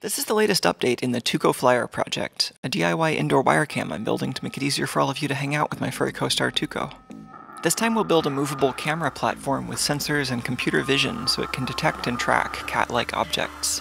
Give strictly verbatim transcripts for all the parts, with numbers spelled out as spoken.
This is the latest update in the Tuco Flyer project, a D I Y indoor wire cam I'm building to make it easier for all of you to hang out with my furry co-star Tuco. This time we'll build a movable camera platform with sensors and computer vision so it can detect and track cat-like objects.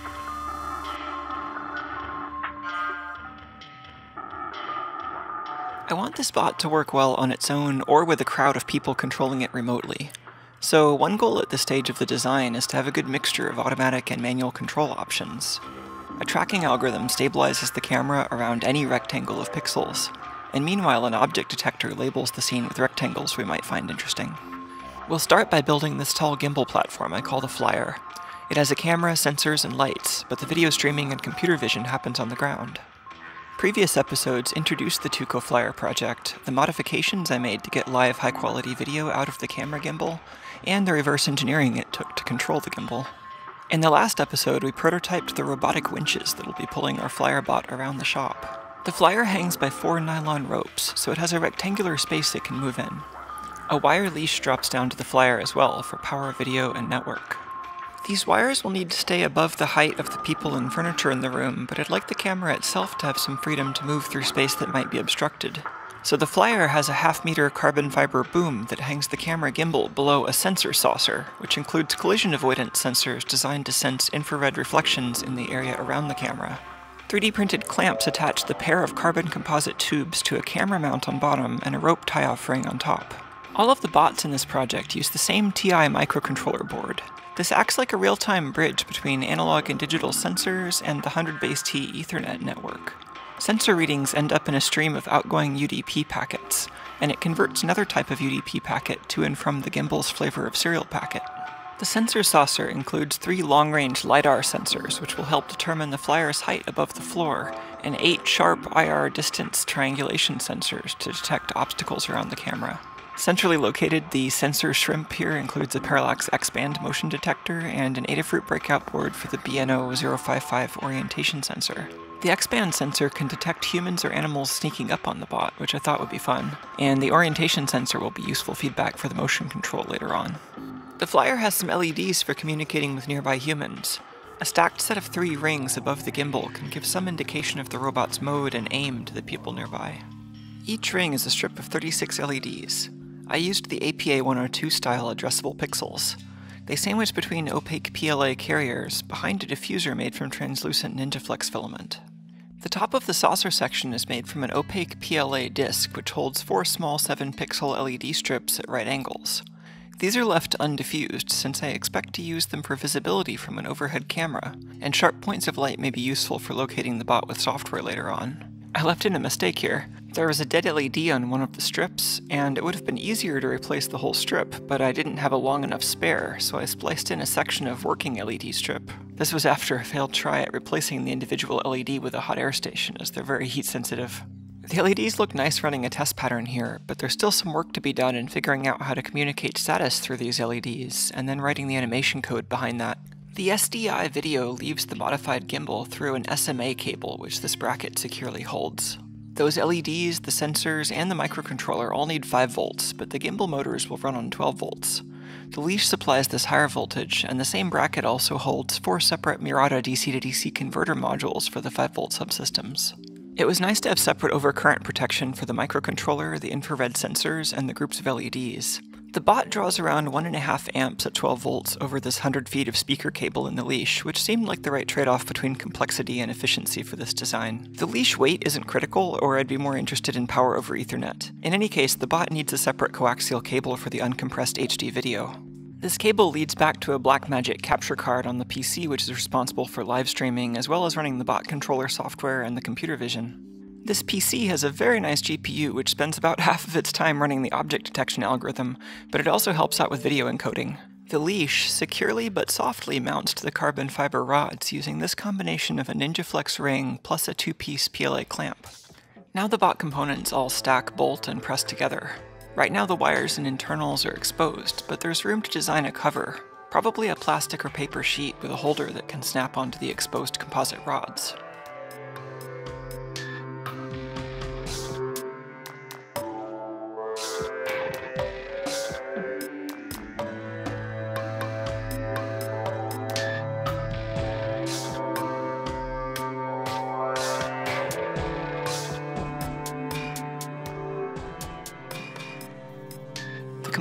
I want this bot to work well on its own or with a crowd of people controlling it remotely. So one goal at this stage of the design is to have a good mixture of automatic and manual control options. A tracking algorithm stabilizes the camera around any rectangle of pixels, and meanwhile an object detector labels the scene with rectangles we might find interesting. We'll start by building this tall gimbal platform I call the Flyer. It has a camera, sensors, and lights, but the video streaming and computer vision happens on the ground. Previous episodes introduced the Tuco Flyer project, the modifications I made to get live high-quality video out of the camera gimbal, and the reverse engineering it took to control the gimbal. In the last episode, we prototyped the robotic winches that will be pulling our Flyer bot around the shop. The Flyer hangs by four nylon ropes, so it has a rectangular space it can move in. A wire leash drops down to the Flyer as well for power, video, and network. These wires will need to stay above the height of the people and furniture in the room, but I'd like the camera itself to have some freedom to move through space that might be obstructed. So the Flyer has a half-meter carbon fiber boom that hangs the camera gimbal below a sensor saucer, which includes collision avoidance sensors designed to sense infrared reflections in the area around the camera. three D printed clamps attach the pair of carbon composite tubes to a camera mount on bottom and a rope tie-off ring on top. All of the bots in this project use the same T I microcontroller board. This acts like a real-time bridge between analog and digital sensors and the one hundred base T Ethernet network. Sensor readings end up in a stream of outgoing U D P packets, and it converts another type of U D P packet to and from the gimbal's flavor of serial packet. The sensor saucer includes three long-range LiDAR sensors, which will help determine the Flyer's height above the floor, and eight sharp I R distance triangulation sensors to detect obstacles around the camera. Centrally located, the sensor shrimp here includes a parallax X-band motion detector and an Adafruit breakout board for the B N O zero five five orientation sensor. The X-band sensor can detect humans or animals sneaking up on the bot, which I thought would be fun, and the orientation sensor will be useful feedback for the motion control later on. The Flyer has some L E Ds for communicating with nearby humans. A stacked set of three rings above the gimbal can give some indication of the robot's mode and aim to the people nearby. Each ring is a strip of thirty-six L E Ds. I used the A P A one oh two style addressable pixels. They sandwich between opaque P L A carriers behind a diffuser made from translucent NinjaFlex filament. The top of the saucer section is made from an opaque P L A disc which holds four small seven pixel L E D strips at right angles. These are left undiffused since I expect to use them for visibility from an overhead camera, and sharp points of light may be useful for locating the bot with software later on. I left in a mistake here. There was a dead L E D on one of the strips, and it would have been easier to replace the whole strip, but I didn't have a long enough spare, so I spliced in a section of working L E D strip. This was after a failed try at replacing the individual L E D with a hot air station, as they're very heat sensitive. The L E Ds look nice running a test pattern here, but there's still some work to be done in figuring out how to communicate status through these L E Ds, and then writing the animation code behind that. The S D I video leaves the modified gimbal through an S M A cable, which this bracket securely holds. Those L E Ds, the sensors, and the microcontroller all need five volts, but the gimbal motors will run on twelve volts. The leash supplies this higher voltage, and the same bracket also holds four separate Murata D C to D C converter modules for the five volt subsystems. It was nice to have separate overcurrent protection for the microcontroller, the infrared sensors, and the groups of L E Ds. The bot draws around one point five amps at twelve volts over this one hundred feet of speaker cable in the leash, which seemed like the right trade-off between complexity and efficiency for this design. The leash weight isn't critical, or I'd be more interested in power over Ethernet. In any case, the bot needs a separate coaxial cable for the uncompressed H D video. This cable leads back to a Blackmagic capture card on the P C, which is responsible for live streaming, as well as running the bot controller software and the computer vision. This P C has a very nice G P U which spends about half of its time running the object detection algorithm, but it also helps out with video encoding. The leash securely but softly mounts to the carbon fiber rods using this combination of a NinjaFlex ring plus a two-piece P L A clamp. Now the bot components all stack, bolt, and press together. Right now the wires and internals are exposed, but there's room to design a cover, probably a plastic or paper sheet with a holder that can snap onto the exposed composite rods.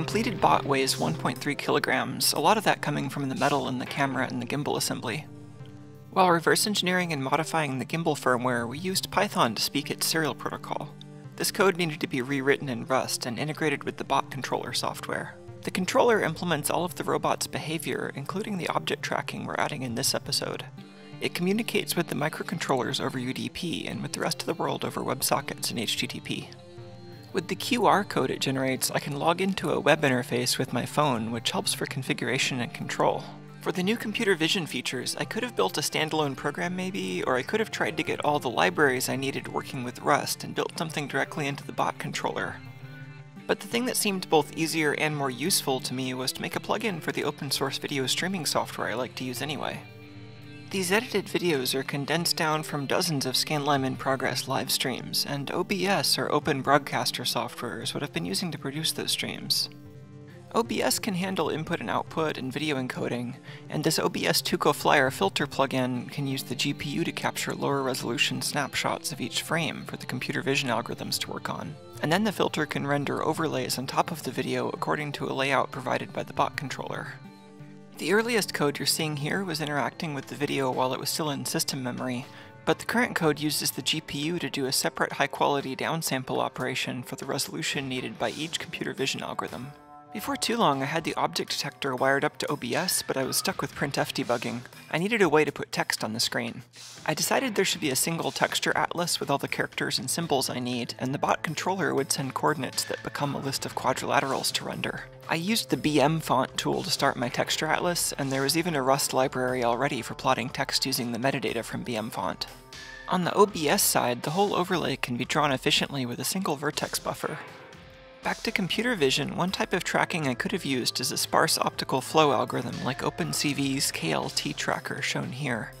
completed bot weighs one point three kilograms, a lot of that coming from the metal in the camera and the gimbal assembly. While reverse engineering and modifying the gimbal firmware, we used Python to speak its serial protocol. This code needed to be rewritten in Rust and integrated with the bot controller software. The controller implements all of the robot's behavior, including the object tracking we're adding in this episode. It communicates with the microcontrollers over U D P and with the rest of the world over WebSockets and H T T P. With the Q R code it generates, I can log into a web interface with my phone, which helps for configuration and control. For the new computer vision features, I could have built a standalone program maybe, or I could have tried to get all the libraries I needed working with Rust and built something directly into the bot controller. But the thing that seemed both easier and more useful to me was to make a plugin for the open source video streaming software I like to use anyway. These edited videos are condensed down from dozens of scanlime in progress live streams, and O B S or Open Broadcaster software is what I've been using to produce those streams. O B S can handle input and output and video encoding, and this O B S Tuco Flyer filter plugin can use the G P U to capture lower resolution snapshots of each frame for the computer vision algorithms to work on. And then the filter can render overlays on top of the video according to a layout provided by the bot controller. The earliest code you're seeing here was interacting with the video while it was still in system memory, but the current code uses the G P U to do a separate high-quality downsample operation for the resolution needed by each computer vision algorithm. Before too long, I had the object detector wired up to O B S, but I was stuck with printf debugging. I needed a way to put text on the screen. I decided there should be a single texture atlas with all the characters and symbols I need, and the bot controller would send coordinates that become a list of quadrilaterals to render. I used the B M font tool to start my texture atlas, and there was even a Rust library already for plotting text using the metadata from B M font. On the O B S side, the whole overlay can be drawn efficiently with a single vertex buffer. Back to computer vision, one type of tracking I could have used is a sparse optical flow algorithm like OpenCV's K L T tracker shown here.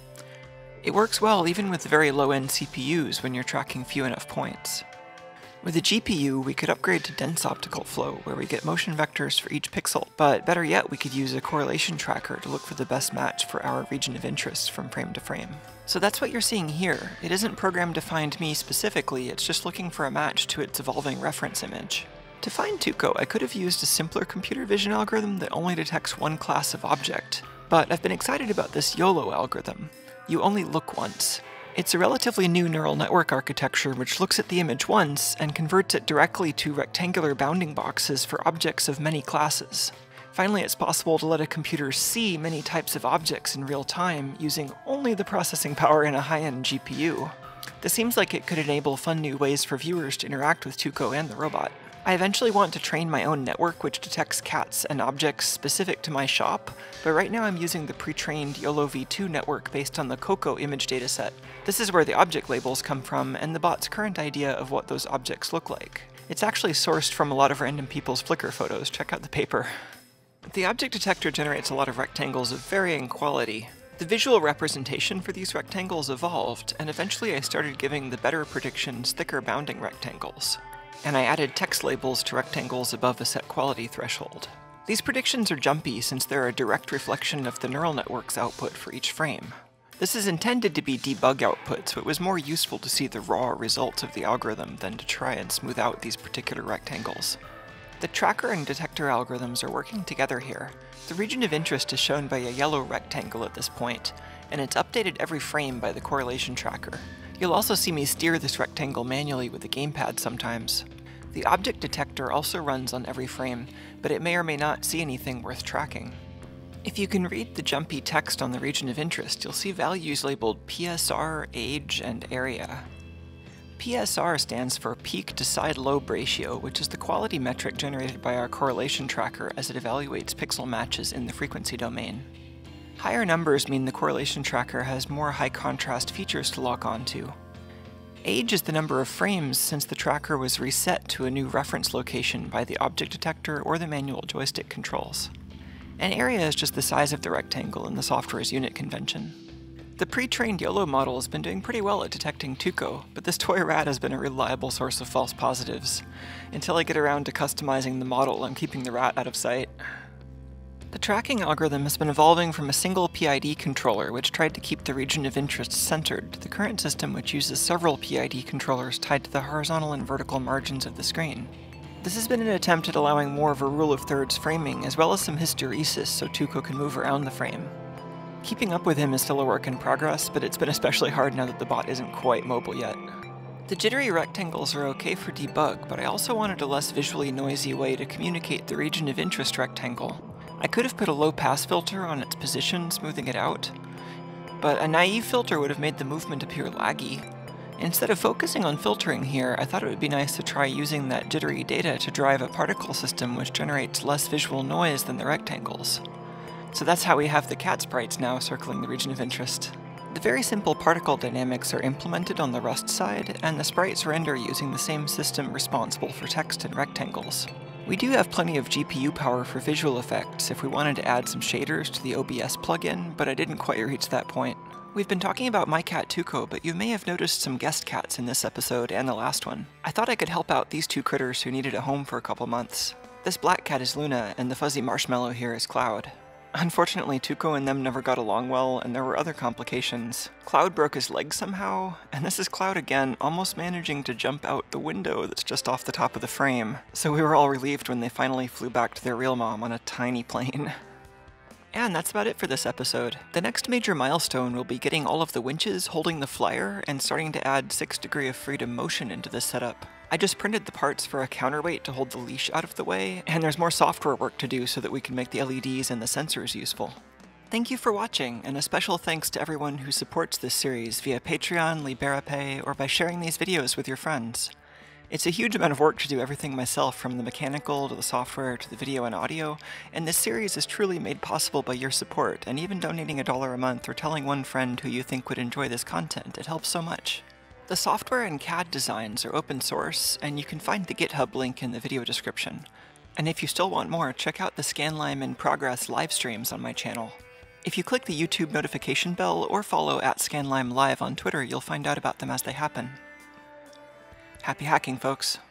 It works well even with very low-end C P Us when you're tracking few enough points. With a G P U, we could upgrade to dense optical flow, where we get motion vectors for each pixel, but better yet, we could use a correlation tracker to look for the best match for our region of interest from frame to frame. So that's what you're seeing here. It isn't programmed to find me specifically, it's just looking for a match to its evolving reference image. To find Tuco, I could have used a simpler computer vision algorithm that only detects one class of object, but I've been excited about this YOLO algorithm. You only look once. It's a relatively new neural network architecture which looks at the image once and converts it directly to rectangular bounding boxes for objects of many classes. Finally, it's possible to let a computer see many types of objects in real time using only the processing power in a high-end G P U. This seems like it could enable fun new ways for viewers to interact with Tuco and the robot. I eventually want to train my own network which detects cats and objects specific to my shop, but right now I'm using the pre-trained YOLO v two network based on the Coco image dataset. This is where the object labels come from and the bot's current idea of what those objects look like. It's actually sourced from a lot of random people's Flickr photos, check out the paper. The object detector generates a lot of rectangles of varying quality. The visual representation for these rectangles evolved, and eventually I started giving the better predictions thicker bounding rectangles. And I added text labels to rectangles above a set quality threshold. These predictions are jumpy since they're a direct reflection of the neural network's output for each frame. This is intended to be debug output, so it was more useful to see the raw results of the algorithm than to try and smooth out these particular rectangles. The tracker and detector algorithms are working together here. The region of interest is shown by a yellow rectangle at this point, and it's updated every frame by the correlation tracker. You'll also see me steer this rectangle manually with the gamepad sometimes. The object detector also runs on every frame, but it may or may not see anything worth tracking. If you can read the jumpy text on the region of interest, you'll see values labeled P S R, age, and area. P S R stands for peak to side lobe ratio, which is the quality metric generated by our correlation tracker as it evaluates pixel matches in the frequency domain. Higher numbers mean the correlation tracker has more high contrast features to lock onto. Age is the number of frames since the tracker was reset to a new reference location by the object detector or the manual joystick controls. And area is just the size of the rectangle in the software's unit convention. The pre-trained YOLO model has been doing pretty well at detecting Tuco, but this toy rat has been a reliable source of false positives. Until I get around to customizing the model, I'm keeping the rat out of sight. The tracking algorithm has been evolving from a single P I D controller which tried to keep the region of interest centered to the current system which uses several P I D controllers tied to the horizontal and vertical margins of the screen. This has been an attempt at allowing more of a rule of thirds framing, as well as some hysteresis so Tuco can move around the frame. Keeping up with him is still a work in progress, but it's been especially hard now that the bot isn't quite mobile yet. The jittery rectangles are okay for debug, but I also wanted a less visually noisy way to communicate the region of interest rectangle. I could have put a low pass filter on its position, smoothing it out, but a naive filter would have made the movement appear laggy. Instead of focusing on filtering here, I thought it would be nice to try using that jittery data to drive a particle system which generates less visual noise than the rectangles. So that's how we have the cat sprites now circling the region of interest. The very simple particle dynamics are implemented on the Rust side, and the sprites render using the same system responsible for text and rectangles. We do have plenty of G P U power for visual effects if we wanted to add some shaders to the O B S plugin, but I didn't quite reach that point. We've been talking about my cat Tuco, but you may have noticed some guest cats in this episode and the last one. I thought I could help out these two critters who needed a home for a couple months. This black cat is Luna, and the fuzzy marshmallow here is Cloud. Unfortunately, Tuco and them never got along well, and there were other complications. Cloud broke his leg somehow, and this is Cloud again, almost managing to jump out the window that's just off the top of the frame. So we were all relieved when they finally flew back to their real mom on a tiny plane. And that's about it for this episode. The next major milestone will be getting all of the winches holding the flyer and starting to add six degree of freedom motion into this setup. I just printed the parts for a counterweight to hold the leash out of the way, and there's more software work to do so that we can make the L E Ds and the sensors useful. Thank you for watching, and a special thanks to everyone who supports this series via Patreon, LiberaPay, or by sharing these videos with your friends. It's a huge amount of work to do everything myself, from the mechanical to the software to the video and audio, and this series is truly made possible by your support, and even donating a dollar a month or telling one friend who you think would enjoy this content. It helps so much. The software and C A D designs are open source, and you can find the GitHub link in the video description. And if you still want more, check out the scanlime in progress live streams on my channel. If you click the YouTube notification bell or follow at scanlime live on Twitter, you'll find out about them as they happen. Happy hacking, folks.